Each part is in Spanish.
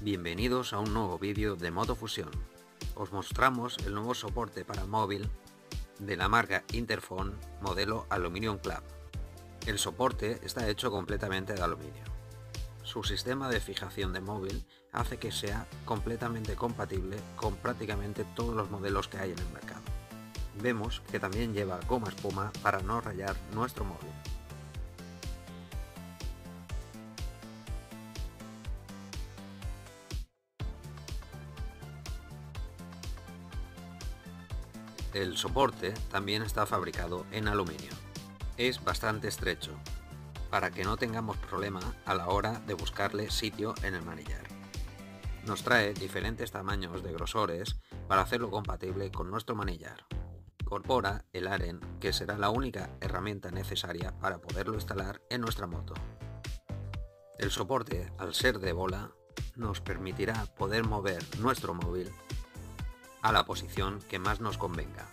Bienvenidos a un nuevo vídeo de Moto Fusion. Os mostramos el nuevo soporte para móvil de la marca Interphone modelo Aluminium Club. El soporte está hecho completamente de aluminio. Su sistema de fijación de móvil hace que sea completamente compatible con prácticamente todos los modelos que hay en el mercado. Vemos que también lleva goma espuma para no rayar nuestro móvil. El soporte también está fabricado en aluminio. Es bastante estrecho, para que no tengamos problema a la hora de buscarle sitio en el manillar. Nos trae diferentes tamaños de grosores para hacerlo compatible con nuestro manillar. Incorpora el aren, que será la única herramienta necesaria para poderlo instalar en nuestra moto. El soporte, al ser de bola, nos permitirá poder mover nuestro móvil a la posición que más nos convenga.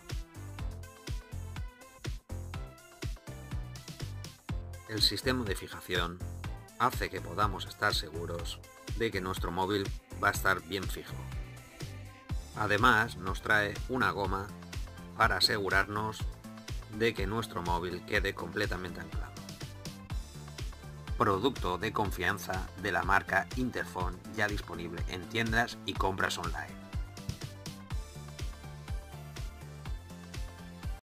El sistema de fijación hace que podamos estar seguros de que nuestro móvil va a estar bien fijo. Además, nos trae una goma para asegurarnos de que nuestro móvil quede completamente anclado. Producto de confianza de la marca Interphone, ya disponible en tiendas y compras online.